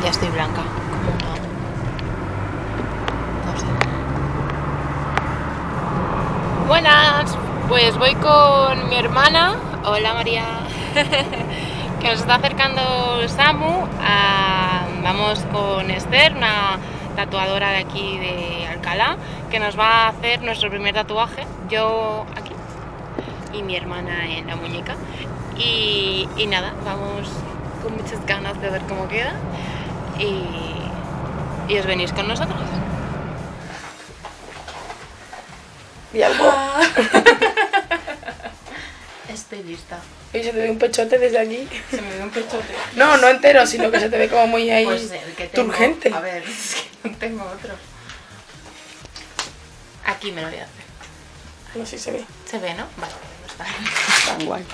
ya estoy blanca, como una... no sé. Buenas, pues voy con mi hermana. Hola María. Que nos está acercando Samu. Vamos con Esther, una tatuadora de aquí de Alcalá, que nos va a hacer nuestro primer tatuaje. Yo aquí y mi hermana en la muñeca. Y nada, vamos con muchas ganas de ver cómo queda. Y os venís con nosotros. Y algo. Estoy lista. Y se te ve un pechote desde aquí. Se me ve un pechote. No, no entero, sino que se te ve como muy ahí. Pues el que tengo, turgente. A ver, es que no tengo otro. Aquí me lo voy a hacer. No sé si se ve. ¿Se ve, no? Vale, no está. Tan guay.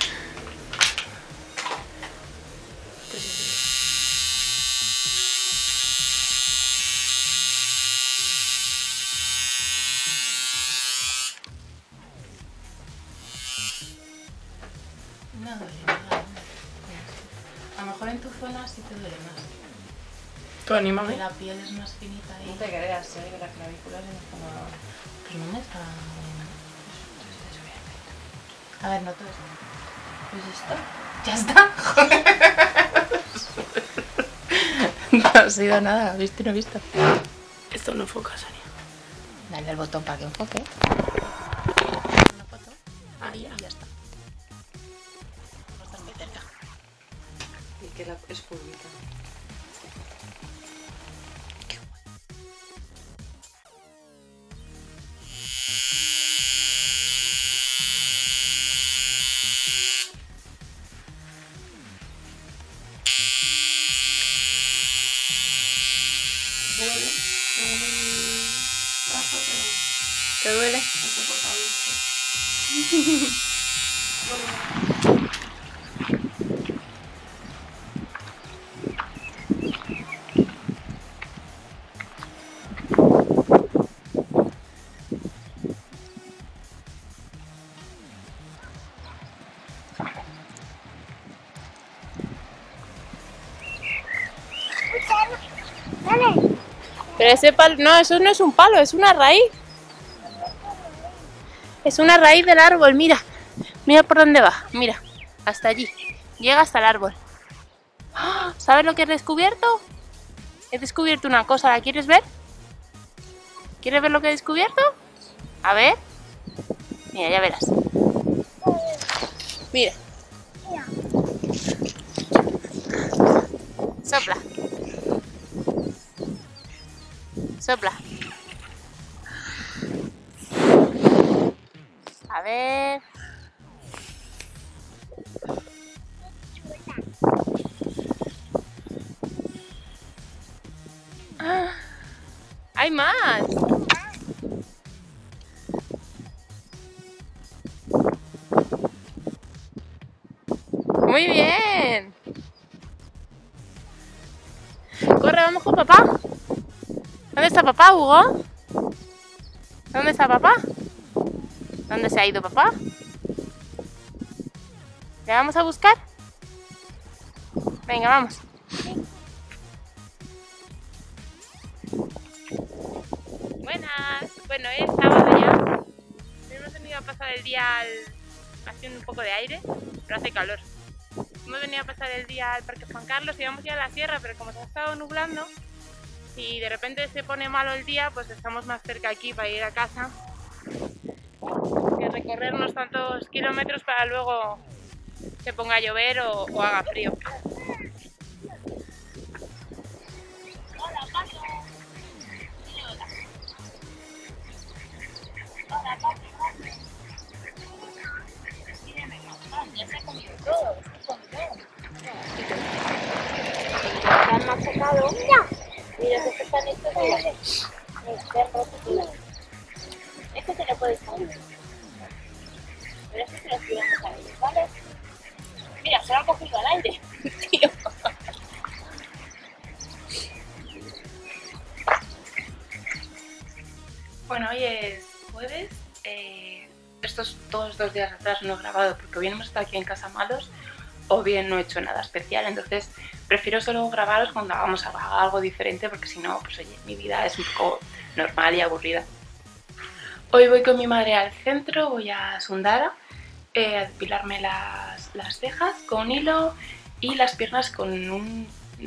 No duele nada. A lo mejor en tu zona sí te duele más. Tú anímame. Porque la piel es más finita y... No te creas, que la clavícula se me está... Pues no me está... A ver, no todo esto. Pues esto. ¡Ya está! No ha sido nada, ¿viste? No he visto. Esto no enfoca, Sonia. Dale al botón para que enfoque. Una foto. Ahí y ya está. Bastante cerca. Y que la es pública. ¿Te duele? Pero ese palo, no, eso no es un palo, es una raíz. Es una raíz del árbol, mira. Mira por dónde va, mira. Hasta allí. Llega hasta el árbol. ¡Ah! ¿Sabes lo que he descubierto? He descubierto una cosa, ¿la quieres ver? ¿Quieres ver lo que he descubierto? A ver. Mira, ya verás. Mira. Sopla. Sopla. A ver. ¡Ah! ¡Hay más! ¡Muy bien! ¡Corre, vamos con papá! ¿Dónde está papá, Hugo? ¿Dónde está papá? ¿Dónde se ha ido papá? ¿Le vamos a buscar? Venga, vamos. Buenas. Bueno, es sábado ya. Hemos venido a pasar el día haciendo un poco de aire, pero hace calor. Hemos venido a pasar el día al Parque Juan Carlos y vamos ya a la sierra, pero como se ha estado nublando y de repente se pone malo el día, pues estamos más cerca aquí para ir a casa que recorrer unos tantos kilómetros para luego se ponga a llover o haga frío. Han machacado. Mira, mira que están estos de perros. Esto se lo puedes comer. Pero esto se lo tiramos a ellos, ¿vale? Mira, se lo han cogido al aire. Tío. Bueno, hoy es jueves. Todos estos días atrás no he grabado porque o bien hemos estado aquí en casa malos o bien no he hecho nada especial. Entonces prefiero solo grabaros cuando hagamos algo diferente, porque si no, pues oye, mi vida es un poco normal y aburrida. Hoy voy con mi madre al centro, voy a Sundara a depilarme las cejas con hilo y las piernas con un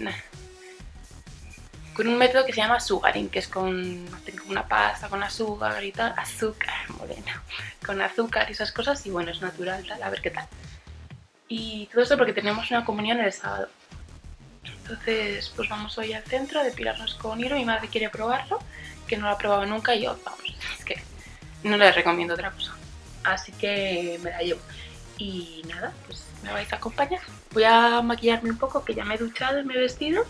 método que se llama sugaring, que es con una pasta con azúcar y tal, azúcar morena, con azúcar y esas cosas, y bueno, es natural, tal, a ver qué tal. Y todo esto porque tenemos una comunión el sábado. Entonces, pues vamos hoy al centro a depilarnos con hilo. Mi madre quiere probarlo, que no lo ha probado nunca, y yo, vamos, es que no le recomiendo otra cosa. Así que me la llevo. Y nada, pues me vais a acompañar. Voy a maquillarme un poco, que ya me he duchado y me he vestido.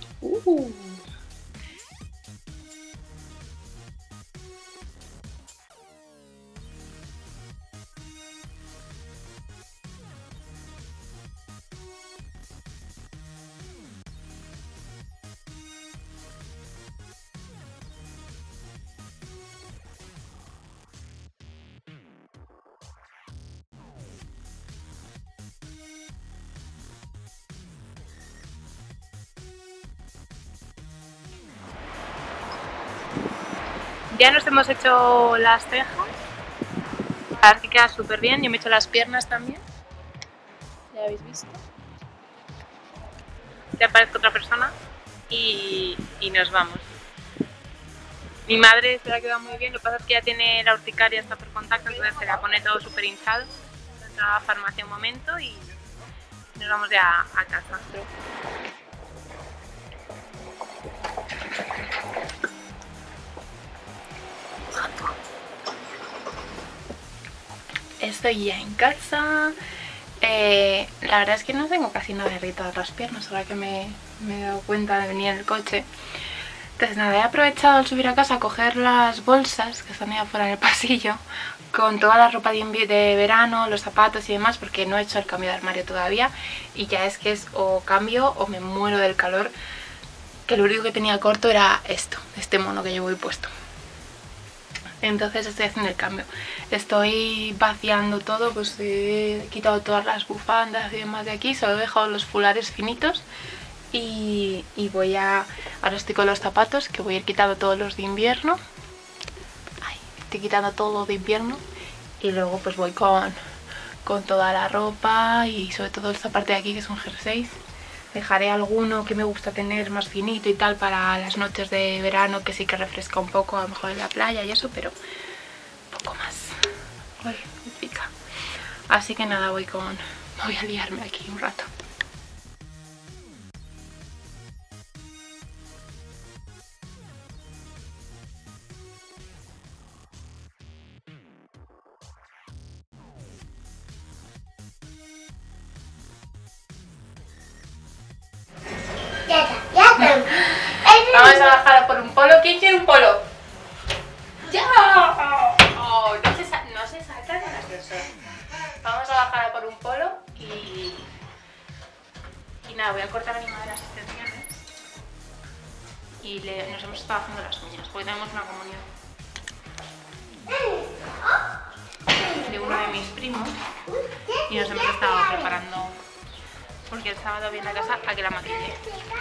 Ya nos hemos hecho las cejas, la verdad que queda súper bien. Yo me he hecho las piernas también, ya habéis visto. Ya parezco otra persona y nos vamos. Mi madre se la ha quedado muy bien, lo que pasa es que ya tiene la urticaria hasta por contacto, entonces se la pone todo súper hinchado. Entramos a la farmacia un momento y nos vamos ya a casa. Estoy ya en casa. La verdad es que no tengo casi nada irritadas las piernas, ahora que me he dado cuenta de venir en el coche. Entonces nada, he aprovechado al subir a casa a coger las bolsas que están ahí afuera en el pasillo con toda la ropa de verano, los zapatos y demás, porque no he hecho el cambio de armario todavía y ya es que es o cambio o me muero del calor, que lo único que tenía corto era esto, este mono que llevo hoy puesto. Entonces estoy haciendo el cambio. Estoy vaciando todo, pues he quitado todas las bufandas y demás de aquí, solo he dejado los fulares finitos y voy a... Ahora estoy con los zapatos, que voy a ir quitando todos los de invierno. Ay, estoy quitando todo lo de invierno y luego pues voy con toda la ropa y sobre todo esta parte de aquí que son jerseys. Dejaré alguno que me gusta tener más finito y tal para las noches de verano, que sí que refresca un poco, a lo mejor en la playa y eso, pero poco más. Uy, me pica. Así que nada, voy a liarme aquí un rato. Vamos a bajar a por un polo. ¿Quién quiere un polo? ¡Ya! Oh, no se salta con las personas. Vamos a bajar a por un polo y nada, voy a cortar a mi madre las extensiones y nos hemos estado haciendo las uñas porque tenemos una comunión de uno de mis primos y nos hemos estado preparando porque el sábado viene a casa a que la maquille.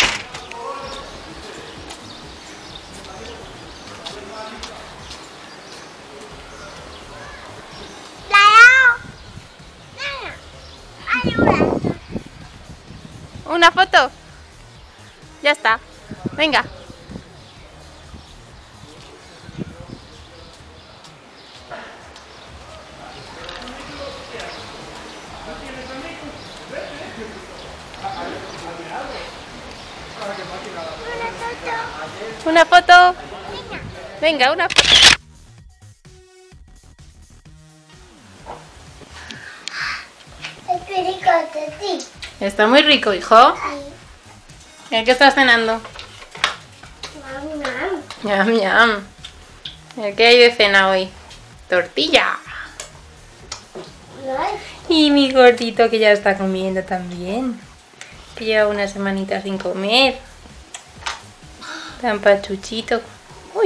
¿Una foto? Ya está. Venga. ¿Una foto? Venga, una foto. Está muy rico, hijo. ¿Y qué estás cenando? Ñam, ñam. ¿Qué hay de cena hoy? Tortilla. Y mi gordito que ya está comiendo también. Que lleva una semanita sin comer. Tan pachuchito. Uy.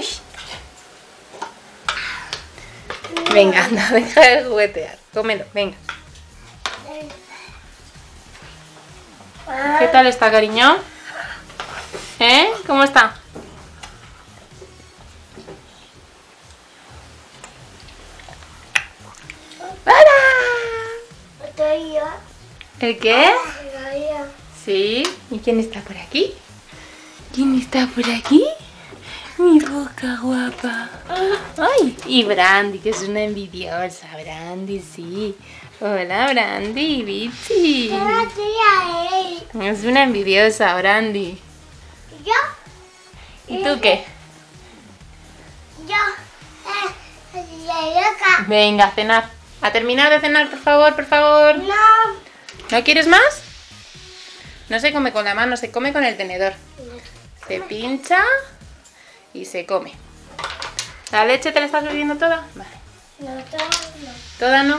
Venga, anda, deja de juguetear. Cómelo, venga. ¿Qué tal está, cariño? ¿Eh? ¿Cómo está? ¿El qué? Sí. ¿Y quién está por aquí? ¿Quién está por aquí? Mi boca guapa. Ay, y Brandy, que es una envidiosa. Brandy, sí. Hola, Brandy, Bichi. Es una envidiosa, Brandy. ¿Y tú qué? Venga, a cenar. A terminar de cenar, por favor, por favor. ¿No quieres más? No se come con la mano, se come con el tenedor. Se pincha y se come. ¿La leche te la estás bebiendo toda? Vale. ¿Toda no?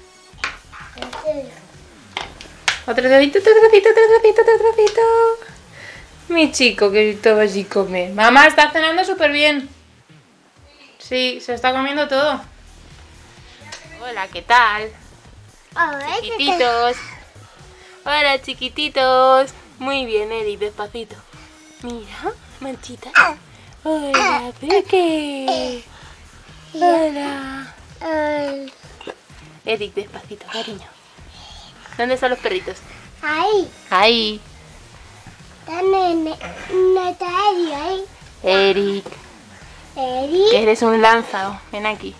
Otro trocito, otro trocito, otro trocito, otro trocito. Mi chico que todo así come. Mamá, está cenando súper bien. Sí, se está comiendo todo. Hola, ¿qué tal? Chiquititos. Hola, chiquititos. Muy bien, Eric, despacito. Mira, Manchita. Hola, Peque. Hola. Eric, despacito, cariño. ¿Dónde están los perritos? Ahí. Eric. Que eres un lánzao. Ven aquí.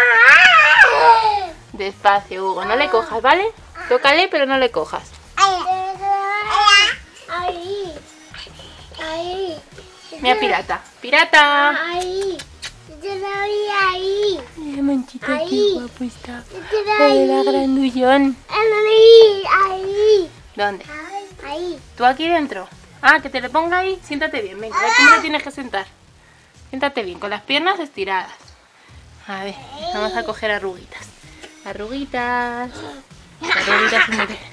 Despacio, Hugo. No le cojas, ¿vale? Tócale, pero no le cojas. Mira, pirata. ¡Pirata! Mira, Manchita, qué guapo está. Hola, grandullón. ¿Dónde? ¿Tú aquí dentro? Ah, que te le ponga ahí. Siéntate bien. Venga, a ver cómo te tienes que sentar. Siéntate bien, con las piernas estiradas. A ver, vamos a coger arruguitas. Arruguitas. Arruguitas muy bien.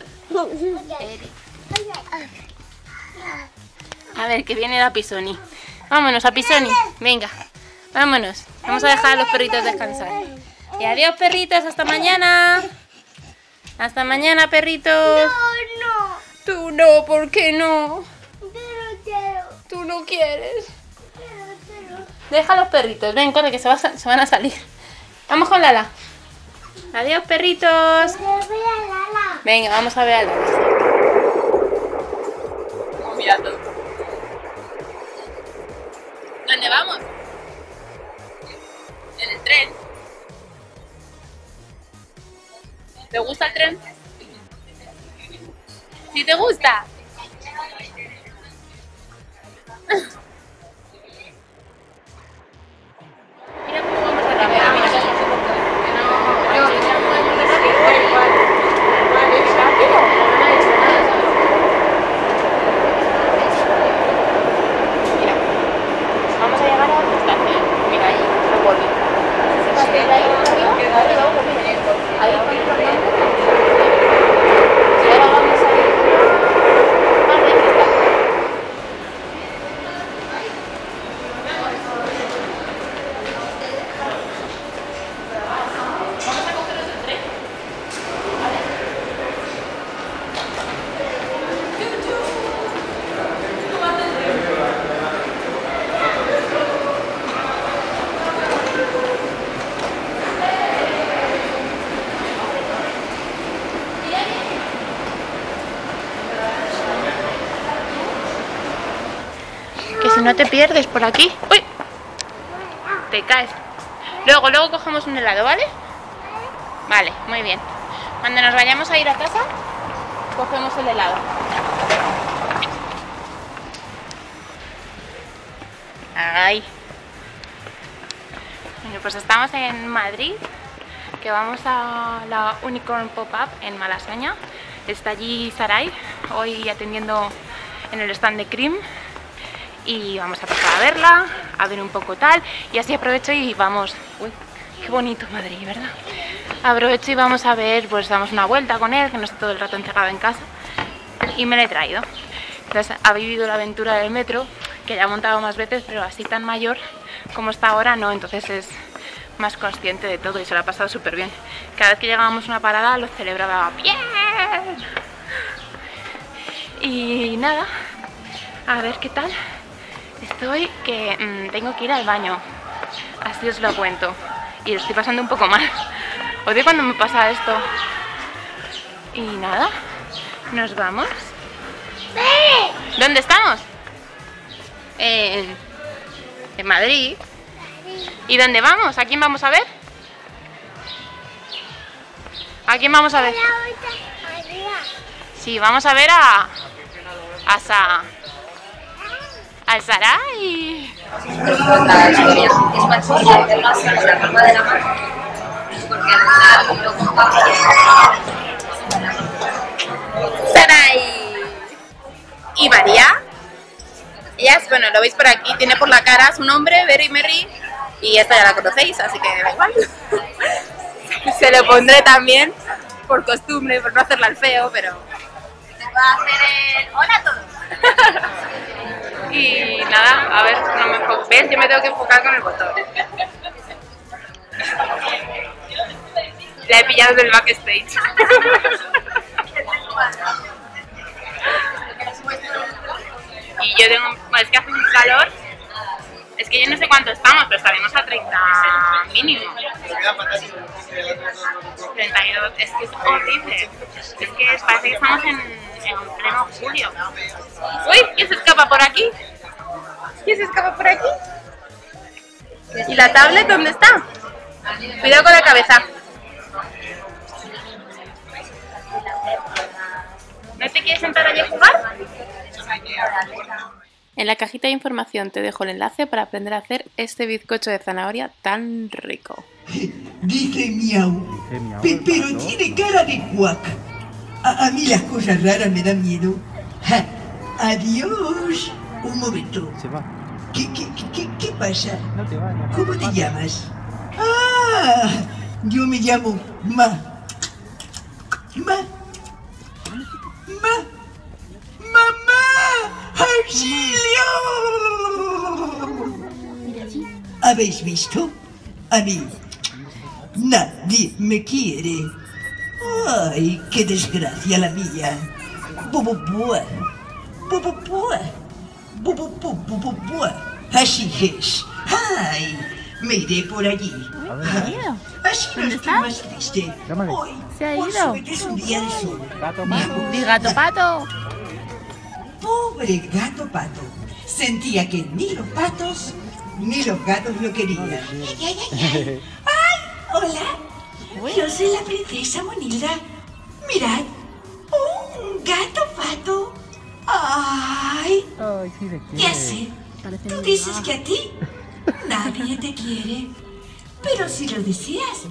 A ver, que viene la Pisoni. Vámonos a Pisoni. Venga, vámonos. Vamos a dejar a los perritos descansar. Y adiós, perritos. Hasta mañana. Hasta mañana, perritos. Tú no, ¿por qué no? Tú no quieres. Deja a los perritos. Ven, corre, que se van a salir. Vamos con Lala. Adiós, perritos. Venga, vamos a ver a Lala. Mira todo. ¿Dónde vamos? En el tren. ¿Te gusta el tren? ¿Sí te gusta? Mira cómo vamos a caminar, mira. Mira, vamos a llegar a la estación. Mira ahí, la bolita. De ahí arriba, ahí por el camino. Y ahora vamos a ir más de cristal. Vamos a cogernos el tren. A ver. ¿Cómo hace el tren? Que si no te pierdes por aquí. ¡Uy! Te caes. Luego cogemos un helado, ¿vale? Vale, muy bien. Cuando nos vayamos a ir a casa, cogemos el helado. Ay. Bueno, pues estamos en Madrid, que vamos a la Unicorn Pop-Up en Malasaña. Está allí Sarai, hoy atendiendo en el stand de Cream. Y vamos a pasar a verla, a ver un poco tal. Y así aprovecho y vamos... Uy, qué bonito Madrid, ¿verdad? Aprovecho y vamos a ver, pues damos una vuelta con él, que no está todo el rato encerrado en casa. Y me lo he traído. Entonces ha vivido la aventura del metro, que ya ha montado más veces, pero así tan mayor como está ahora no. Entonces es más consciente de todo y se lo ha pasado súper bien. Cada vez que llegábamos a una parada lo celebraba bien. Y nada, a ver qué tal. Estoy que tengo que ir al baño, así os lo cuento. Y lo estoy pasando un poco mal. Odio cuando me pasa esto. Y nada, nos vamos. ¿Dónde estamos? En Madrid. ¿Y dónde vamos? ¿A quién vamos a ver? ¿A quién vamos a ver? Sí, vamos a ver al Saray. La historia es machista de más en la cama de la mano porque al final lo ocupa Saray. ¿Y María? Ella es, bueno, lo veis por aquí, tiene por la cara su nombre, Berry Merry, y esta ya la conocéis, así que da igual. Se lo pondré también por costumbre, por no hacerla al feo, pero Te va a hacer el hola a todos. y nada, a ver, no me enfoco. ¿Ves? Yo me tengo que enfocar con el botón. La he pillado del backstage. Y yo tengo, bueno, es que hace un calor, es que yo no sé cuánto estamos, pero estaremos a 30 mínimo. 32, es que es horrible. Es que parece que estamos en pleno julio. Uy, ¿quién se escapa por aquí? ¿Quién se escapa por aquí? ¿Y la tablet dónde está? Cuidado con la cabeza. ¿No te quieres sentar allí a jugar? En la cajita de información te dejo el enlace para aprender a hacer este bizcocho de zanahoria tan rico. Dice miau, pero tiene cara de cuac. A mí las cosas raras me dan miedo. Ja, adiós. Un momento. Se va. ¿Qué pasa? No te va, no. ¿Cómo te llamas? Ah, yo me llamo Ma. ¡Mamá! ¡Auxilio! ¿Habéis visto? A mí nadie me quiere. ¡Ay, qué desgracia la mía! ¡Bububua! Así es. ¡Ay! Me iré por allí. Así no estoy más triste. Llámale. Hoy, Se ha por ido. suerte, es un día de sol. Gato, Me pato. gusta. ¡Di gato pato! Pobre gato pato. Sentía que ni los patos ni los gatos lo querían. ¡Ay! Hola. Yo soy la princesa Monilda. Mirad. Un gato pato. ¡Ay! Ay, sí, de Ya sé. Tú dices que a ti nadie te quiere. Pero si lo deseas.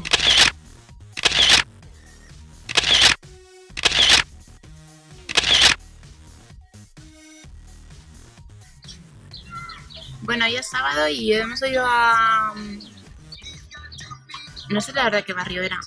Bueno, hoy es sábado y hemos ido a... No sé la verdad qué barrio era.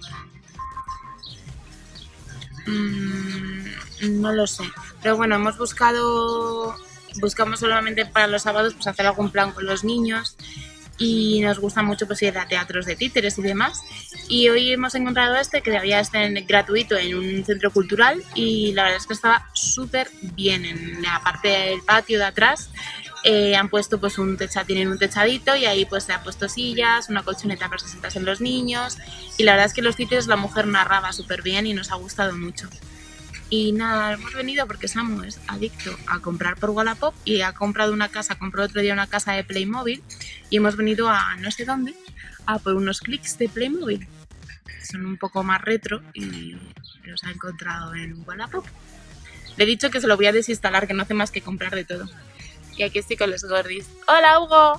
No lo sé. Pero bueno, buscamos solamente para los sábados pues hacer algún plan con los niños. Y nos gusta mucho pues ir a teatros de títeres y demás. Y hoy hemos encontrado que había gratuito en un centro cultural. Y la verdad es que estaba súper bien. En la parte del patio de atrás han puesto pues tienen un techadito y ahí pues se han puesto sillas, una colchoneta para que se sentasen los niños. Y la verdad es que los títeres la mujer narraba súper bien y nos ha gustado mucho. Y nada, hemos venido porque Samu es adicto a comprar por Wallapop y compró otro día una casa de Playmobil y hemos venido a no sé dónde a por unos clics de Playmobil. Son un poco más retro y los ha encontrado en Wallapop. Le he dicho que se lo voy a desinstalar, que no hace más que comprar de todo. Y aquí estoy con los gordis. ¡Hola, Hugo!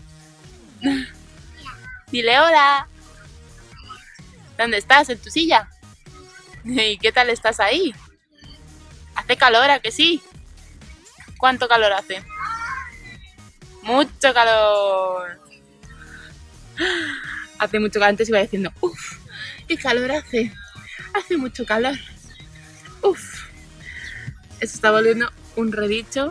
Dile hola. ¿Dónde estás? ¿En tu silla? ¿Y qué tal estás ahí? ¿Hace calor, a que sí? ¿Cuánto calor hace? ¡Mucho calor! Hace mucho calor. Antes iba diciendo, ¡uff! ¡Qué calor hace! Hace mucho calor. ¡Uff! Eso está volviendo un redicho.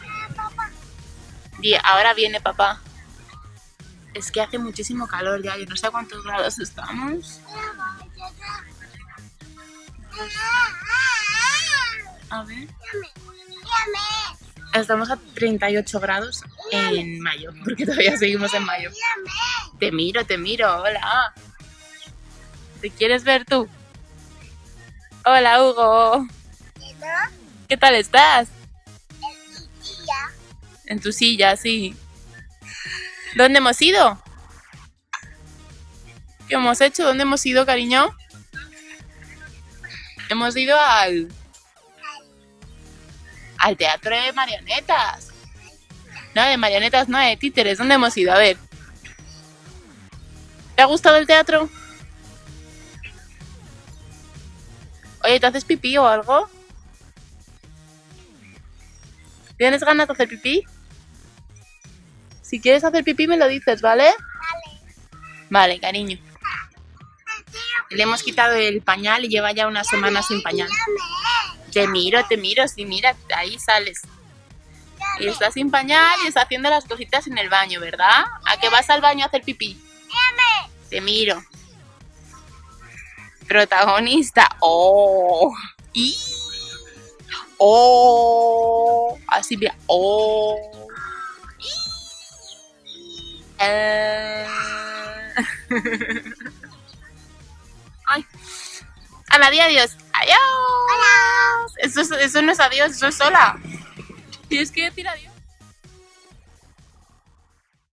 Y ahora viene papá. Es que hace muchísimo calor ya. Yo no sé a cuántos grados estamos. A ver. Estamos a 38 grados en mayo, porque todavía seguimos en mayo. Te miro, hola. ¿Te quieres ver tú? Hola, Hugo. ¿Qué tal estás? En tu silla, sí. ¿Dónde hemos ido? ¿Qué hemos hecho? ¿Dónde hemos ido, cariño? Hemos ido al teatro de marionetas. No, de marionetas, no, de títeres. ¿Dónde hemos ido? A ver. ¿Te ha gustado el teatro? Oye, ¿te haces pipí o algo? ¿Tienes ganas de hacer pipí? Si quieres hacer pipí me lo dices, ¿vale? Vale, cariño. Le hemos quitado el pañal y lleva ya una semana sin pañal. Te miro, sí, mira, ahí sales. Y está sin pañal y está haciendo las cositas en el baño, ¿verdad? ¿A qué vas al baño a hacer pipí? Te miro. Protagonista. ¡Oh! ¡Y! ¡Oh! Así, mira. ¡Oh! Ay. Ana, di adiós. Adiós. Eso no es adiós, eso es hola. Tienes que decir adiós.